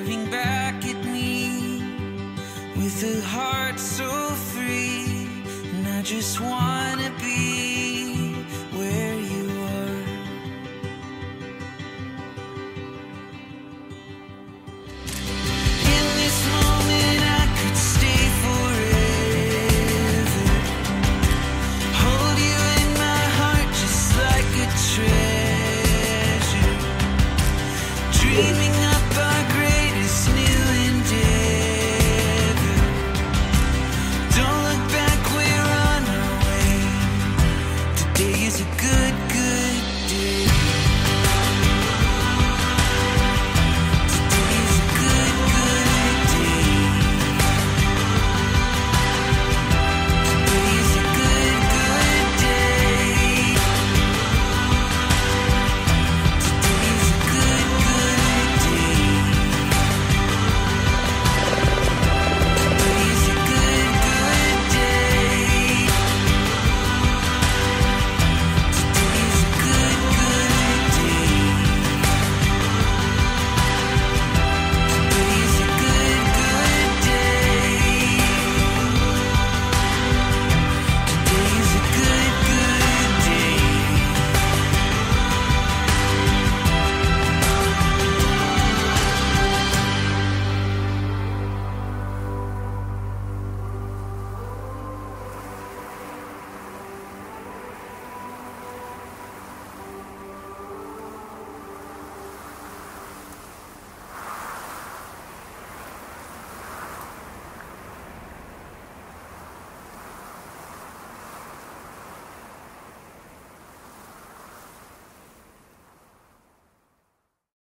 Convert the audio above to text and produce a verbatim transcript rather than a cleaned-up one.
staring back at me with a heart so free, and I just wanna be where you are. In this moment I could stay forever, hold you in my heart just like a treasure, dreaming